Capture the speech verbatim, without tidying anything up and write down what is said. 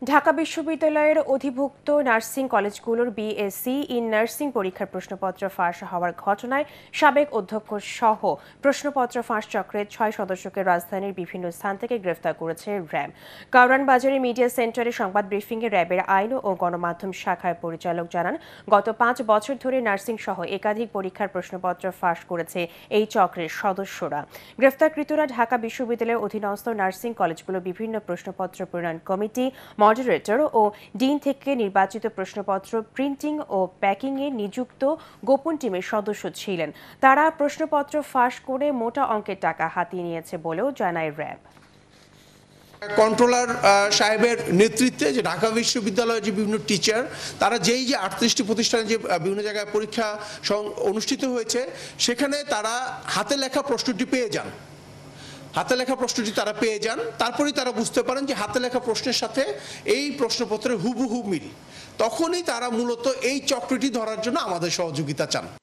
ঢাকা বিশ্ববিদ্যালয়ের অধিভুক্ত নার্সিং কলেজগুলোর বিএসসি ইন নার্সিং পরীক্ষার প্রশ্নপত্র ফাঁস হওয়ার ঘটনায় সাবেক অধ্যক্ষ সহ প্রশ্নপত্র ফাঁস চক্রের ছয় সদস্যকে রাজধানীর বিভিন্ন স্থান থেকে গ্রেফতার করেছে র্যাব। কারওয়ান বাজারে মিডিয়া সেন্টারে সংবাদ ব্রিফিংয়ে র্যাবের আইন ও গণমাধ্যম শাখার পরিচালক জানান, গত পাঁচ বছর ধরে নার্সিং সহ একাধিক পরীক্ষার প্রশ্নপত্র ফাঁস করেছে এই চক্রের সদস্যরা। গ্রেফতারকৃতরা ঢাকা বিশ্ববিদ্যালয়ের অধীনস্থ নার্সিং কলেজগুলোর বিভিন্ন প্রশ্নপত্র প্রণয়ন কমিটি, মডারেটর ও ডিন থেকে নির্বাচিত প্রশ্নপত্র প্রিন্টিং ও প্যাকিংয়ে নিযুক্ত গোপন টিমের সদস্য ছিলেন। তারা প্রশ্নপত্র ফাঁস করে মোটা অঙ্কের টাকা হাতিয়ে নিয়েছে বলেও জানায় র্যাব। কন্ট্রোলার সাহেবের নেতৃত্বে যে ঢাকা বিশ্ববিদ্যালয়ের যে বিভিন্ন টিচার, তারা যেই যে আটত্রিশটি প্রতিষ্ঠানে যে বিভিন্ন জায়গায় পরীক্ষা অনুষ্ঠিত হয়েছে, সেখানে তারা হাতে লেখা প্রশ্নটি পেয়ে যান হাতে লেখা প্রশ্নটি তারা পেয়ে যান তারপরেই তারা বুঝতে পারেন যে হাতে লেখা প্রশ্নের সাথে এই প্রশ্নপত্রের হুবহু মিল। তখনই তারা মূলত এই চক্রটি ধরার জন্য আমাদের সহযোগিতা চান।